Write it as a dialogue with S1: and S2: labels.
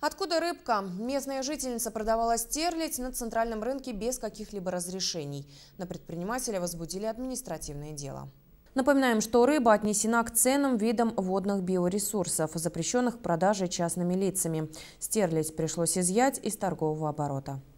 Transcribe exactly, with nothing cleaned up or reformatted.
S1: Откуда рыбка? Местная жительница продавала стерлядь на центральном рынке без каких-либо разрешений. На предпринимателя возбудили административное дело. Напоминаем, что рыба отнесена к ценным видам водных биоресурсов, запрещенных к продаже частными лицами. Стерлядь пришлось изъять из торгового оборота.